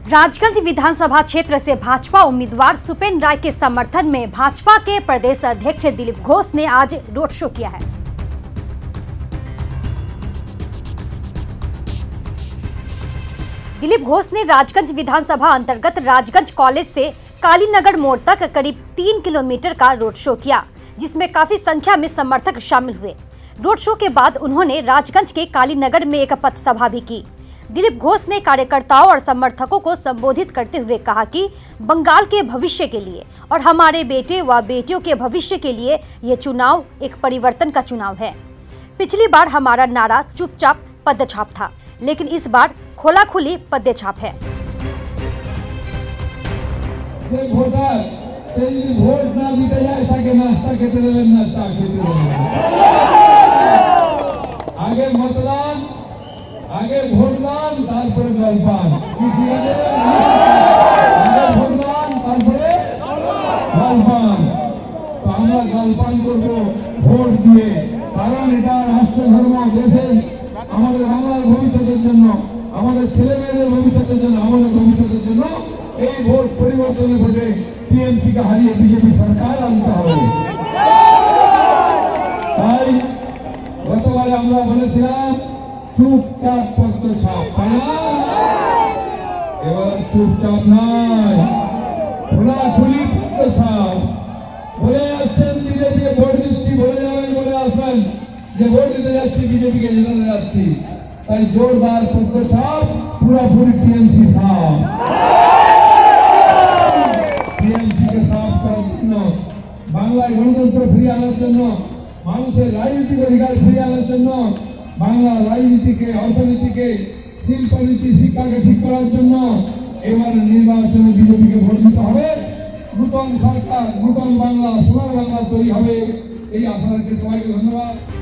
राजगंज विधानसभा क्षेत्र से भाजपा उम्मीदवार सुपेंद्र राय के समर्थन में भाजपा के प्रदेश अध्यक्ष दिलीप घोष ने आज रोड शो किया है। दिलीप घोष ने राजगंज विधानसभा अंतर्गत राजगंज कॉलेज से कालीनगर मोड़ तक करीब 3 किलोमीटर का रोड शो किया, जिसमें काफी संख्या में समर्थक शामिल हुए। रोड शो के बाद उन्होंने राजगंज के कालीनगर में एक पथ सभा भी की। दिलीप घोष ने कार्यकर्ताओं और समर्थकों को संबोधित करते हुए कहा कि बंगाल के भविष्य के लिए और हमारे बेटे व बेटियों के भविष्य के लिए ये चुनाव एक परिवर्तन का चुनाव है। पिछली बार हमारा नारा चुपचाप पदछाप था, लेकिन इस बार खोलाखुली पदछाप है। आगे मतदान, आगे भोटदान, तारपरे जलपान, आगे भोटदान, तारपरे जलपान। तो আমরা জলপান করব ভোট দিয়ে, কারণ এটা রাষ্ট্র ধর্ম, দেশের আমাদের বাংলার ভবিষ্যতের জন্য, আমাদের ছেলে মেয়েদের ভবিষ্যতের জন্য, আমাদের ভবিষ্যতের জন্য এই ভোট পরিবর্তনের ভোটে টিএমসি কে হারিয়ে বিজেপি সরকার আনতে হবে। তাই গতবারে আমরা বলেছিলাম চুপচাপ পদছাপ, এবার চুপচাপ নয়, খোলাখুলি পদছাপ। বলে আসছেন বিজেপিকে ভোট দিচ্ছি, বলে যাবেন, বলে আসবেন যে ভোট দিতে যাচ্ছি, বিজেপিকে জেতাতে যাচ্ছি। তাই জোরদার পদছাপ, পুরোপুরি টিএমসি সাফ। টিএমসি কে সাফ করার জন্য, বাংলায় গণতন্ত্র ফিরিয়ে আনার জন্য, মানুষের রাজনৈতিক অধিকার ফিরিয়ে আনার জন্য, বাংলার রাজনীতিকে, অর্থনীতিকে, শিল্পনীতি, শিক্ষাকে ঠিক করার জন্য এবার নির্বাচনে বিজেপিকে ভোট দিতে হবে। নতুন সরকার, নতুন বাংলা, সোনার বাংলা তৈরি হবে, এই আশা রাখতে সবাইকে ধন্যবাদ।